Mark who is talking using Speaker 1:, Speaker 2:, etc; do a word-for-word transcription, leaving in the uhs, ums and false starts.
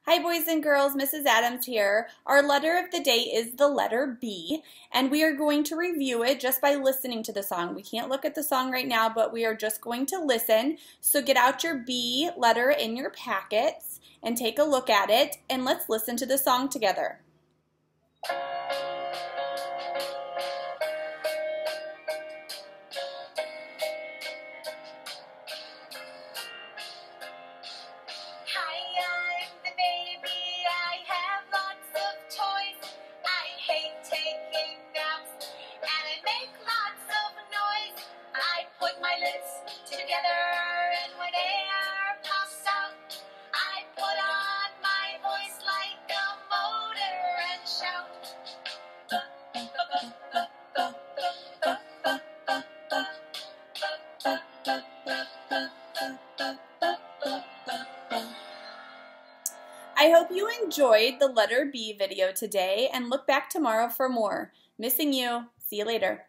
Speaker 1: Hi boys and girls, Missus Adams here. Our letter of the day is the letter B, and we are going to review it just by listening to the song. We can't look at the song right now, but we are just going to listen. So get out your B letter in your packets and take a look at it, and let's listen to the song together. I hope you enjoyed the letter B video today and look back tomorrow for more. Missing you. See you later.